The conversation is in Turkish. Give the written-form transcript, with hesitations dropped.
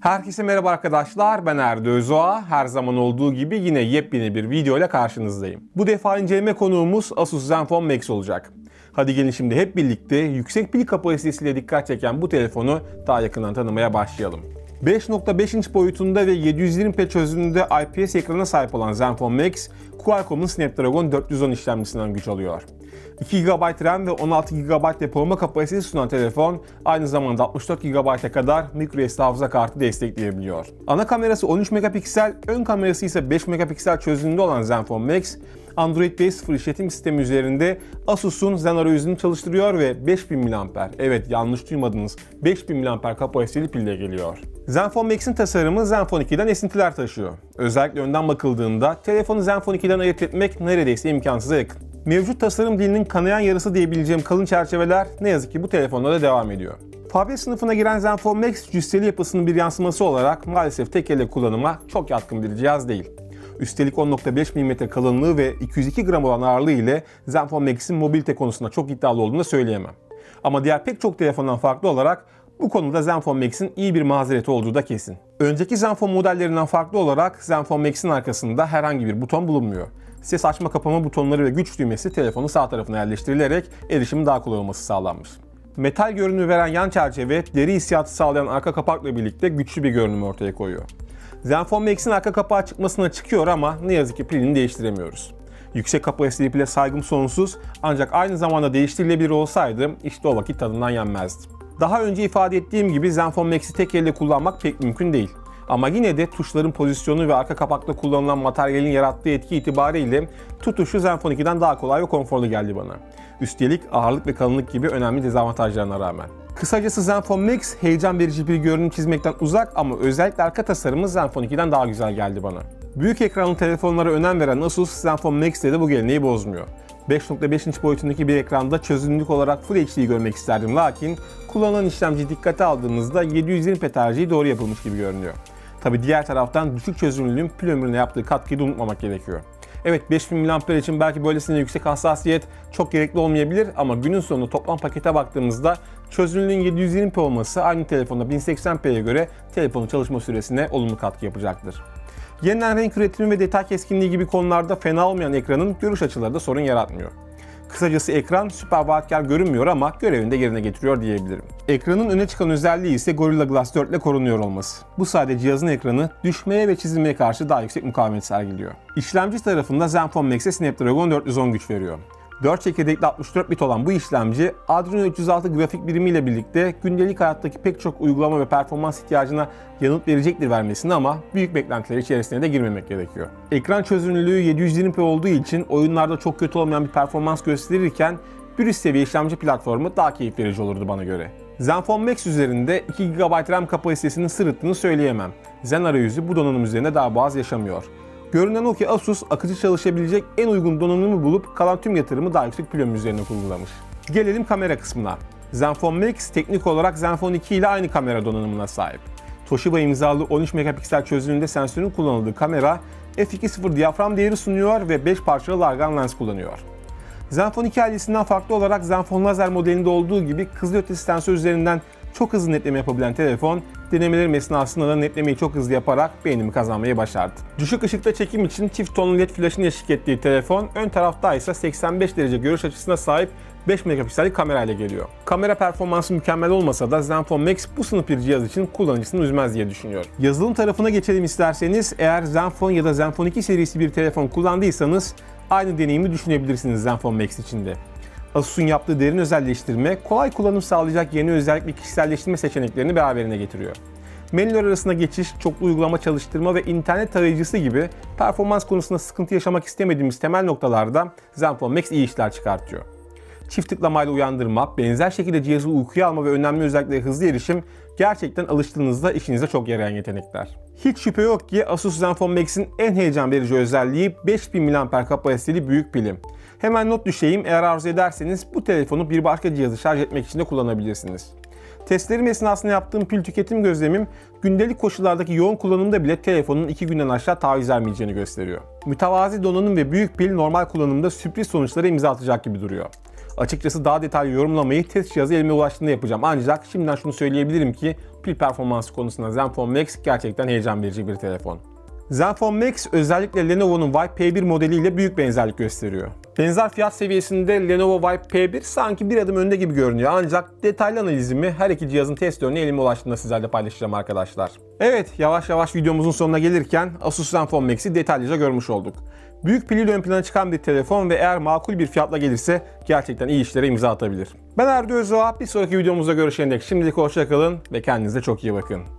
Herkese merhaba arkadaşlar, ben Erdi Özoğa. Her zaman olduğu gibi yine yepyeni bir video ile karşınızdayım. Bu defa inceleme konuğumuz Asus Zenfone Max olacak. Hadi gelin şimdi hep birlikte yüksek pil kapasitesiyle dikkat çeken bu telefonu daha yakından tanımaya başlayalım. 5.5 inç boyutunda ve 720p çözünürlüğünde IPS ekrana sahip olan Zenfone Max, Qualcomm'un Snapdragon 410 işlemcisinden güç alıyor. 2 GB RAM ve 16 GB depolama kapasitesi sunan telefon aynı zamanda 64 GB'a kadar microSD hafıza kartı destekleyebiliyor. Ana kamerası 13 megapiksel, ön kamerası ise 5 megapiksel çözünürlüğünde olan Zenfone Max, Android 5.0 işletim sistemi üzerinde Asus'un Zen arayüzünü çalıştırıyor ve 5000 mAh, evet yanlış duymadınız, 5000 mAh kapasiteli pille geliyor. Zenfone Max'in tasarımı Zenfone 2'den esintiler taşıyor. Özellikle önden bakıldığında telefonu Zenfone 2'den ayırt etmek neredeyse imkansıza yakın. Mevcut tasarım dilinin kanayan yarısı diyebileceğim kalın çerçeveler ne yazık ki bu telefonda da devam ediyor. Fabya sınıfına giren Zenfone Max, cüsseli yapısının bir yansıması olarak maalesef tek elle kullanıma çok yatkın bir cihaz değil. Üstelik 10.5 mm kalınlığı ve 202 gram olan ağırlığı ile Zenfone Max'in mobilite konusunda çok iddialı olduğunu da söyleyemem. Ama diğer pek çok telefondan farklı olarak bu konuda Zenfone Max'in iyi bir mazereti olduğu da kesin. Önceki Zenfone modellerinden farklı olarak Zenfone Max'in arkasında herhangi bir buton bulunmuyor. Ses açma kapama butonları ve güç düğmesi telefonun sağ tarafına yerleştirilerek erişimin daha kolay olması sağlanmış. Metal görünümü veren yan çerçeve, deri hissiyatı sağlayan arka kapakla birlikte güçlü bir görünüm ortaya koyuyor. Zenfone Max'in arka kapağı çıkmasına çıkıyor ama ne yazık ki pilini değiştiremiyoruz. Yüksek kapasiteli pile saygım sonsuz, ancak aynı zamanda değiştirilebilir olsaydı işte o vakit tadından yenmezdi. Daha önce ifade ettiğim gibi Zenfone Max'i tek elle kullanmak pek mümkün değil. Ama yine de tuşların pozisyonu ve arka kapakta kullanılan materyalin yarattığı etki itibariyle tutuşu Zenfone 2'den daha kolay ve konforlu geldi bana. Üstelik ağırlık ve kalınlık gibi önemli dezavantajlarına rağmen. Kısacası Zenfone Max heyecan verici bir görünüm çizmekten uzak ama özellikle arka tasarımı Zenfone 2'den daha güzel geldi bana. Büyük ekranlı telefonlara önem veren Asus, Zenfone Max'te de bu geleneği bozmuyor. 5.5 inç boyutundaki bir ekranda çözünürlük olarak Full HD'yi görmek isterdim, lakin kullanılan işlemci dikkate aldığımızda 720p tercihi doğru yapılmış gibi görünüyor. Tabi diğer taraftan düşük çözünürlüğün pil ömrüne yaptığı katkıyı da unutmamak gerekiyor. Evet, 5000 mAh için belki böylesine yüksek hassasiyet çok gerekli olmayabilir ama günün sonunda toplam pakete baktığımızda çözünürlüğün 720p olması aynı telefonda 1080p'ye göre telefonun çalışma süresine olumlu katkı yapacaktır. Yeniden renk üretimi ve detay keskinliği gibi konularda fena olmayan ekranın görüş açıları da sorun yaratmıyor. Kısacası ekran süper vaatkar görünmüyor ama görevini de yerine getiriyor diyebilirim. Ekranın öne çıkan özelliği ise Gorilla Glass 4 ile korunuyor olması. Bu sayede cihazın ekranı düşmeye ve çizilmeye karşı daha yüksek mukavemet sergiliyor. İşlemci tarafında Zenfone Max'e Snapdragon 410 güç veriyor. 4 çekirdekli 64 bit olan bu işlemci Adreno 306 grafik birimiyle birlikte gündelik hayattaki pek çok uygulama ve performans ihtiyacına yanıt verecektir vermesine ama büyük beklentiler içerisine de girmemek gerekiyor. Ekran çözünürlüğü 720p olduğu için oyunlarda çok kötü olmayan bir performans gösterirken bir üst seviye işlemci platformu daha keyif verici olurdu bana göre. Zenfone Max üzerinde 2 GB RAM kapasitesinin sırıttığını söyleyemem. Zen arayüzü bu donanım üzerinde daha boğaz yaşamıyor. Görünen o ki Asus akıcı çalışabilecek en uygun donanımı bulup kalan tüm yatırımı daha yüksek pil ömrü üzerine kurgulamış. Gelelim kamera kısmına. Zenfone Max teknik olarak Zenfone 2 ile aynı kamera donanımına sahip. Toshiba imzalı 13 megapiksel çözünürlüğünde sensörün kullanıldığı kamera f2.0 diyafram değeri sunuyor ve 5 parçalı largan lens kullanıyor. Zenfone 2 ailesinden farklı olarak Zenfone Laser modelinde olduğu gibi kızılötesi sensör üzerinden çok hızlı netleme yapabilen telefon, denemelerim esnasında da netlemeyi çok hızlı yaparak beğenimi kazanmayı başardı. Düşük ışıkta çekim için çift tonlu led flash'ın eşlik ettiği telefon, ön tarafta ise 85 derece görüş açısına sahip 5 megapiksellik kamerayla geliyor. Kamera performansı mükemmel olmasa da Zenfone Max bu sınıf bir cihaz için kullanıcısını üzmez diye düşünüyorum. Yazılım tarafına geçelim isterseniz. Eğer Zenfone ya da Zenfone 2 serisi bir telefon kullandıysanız aynı deneyimi düşünebilirsiniz Zenfone Max için de. Asus'un yaptığı derin özelleştirme, kolay kullanım sağlayacak yeni özellik ve kişiselleştirme seçeneklerini beraberine getiriyor. Menüler arasında geçiş, çoklu uygulama çalıştırma ve internet tarayıcısı gibi performans konusunda sıkıntı yaşamak istemediğimiz temel noktalarda Zenfone Max iyi işler çıkartıyor. Çift tıklamayla uyandırma, benzer şekilde cihazı uykuya alma ve önemli özelliklere hızlı erişim gerçekten alıştığınızda işinize çok yarayan yetenekler. Hiç şüphe yok ki Asus Zenfone Max'in en heyecan verici özelliği 5000 mAh kapasiteli büyük pili. Hemen not düşeyim, eğer arzu ederseniz bu telefonu bir başka cihazı şarj etmek için de kullanabilirsiniz. Testlerim esnasında yaptığım pil tüketim gözlemim gündelik koşullardaki yoğun kullanımda bile telefonun 2 günden aşağı taviz vermeyeceğini gösteriyor. Mütevazi donanım ve büyük pil normal kullanımda sürpriz sonuçlara imza atacak gibi duruyor. Açıkçası daha detaylı yorumlamayı test cihazı elime ulaştığında yapacağım. Ancak şimdiden şunu söyleyebilirim ki pil performansı konusunda Zenfone Max gerçekten heyecan verici bir telefon. Zenfone Max özellikle Lenovo'nun Vibe P1 modeliyle büyük benzerlik gösteriyor. Benzer fiyat seviyesinde Lenovo Vibe P1 sanki bir adım önde gibi görünüyor, ancak detaylı analizimi her iki cihazın test örneği elime ulaştığında sizlerle paylaşacağım arkadaşlar. Evet, yavaş yavaş videomuzun sonuna gelirken Asus Zenfone Max'i detaylıca görmüş olduk. Büyük piliyle ön plana çıkan bir telefon ve eğer makul bir fiyatla gelirse gerçekten iyi işlere imza atabilir. Ben Erdo Özoğa, bir sonraki videomuzda görüşene dek şimdilik hoşça kalın ve kendinize çok iyi bakın.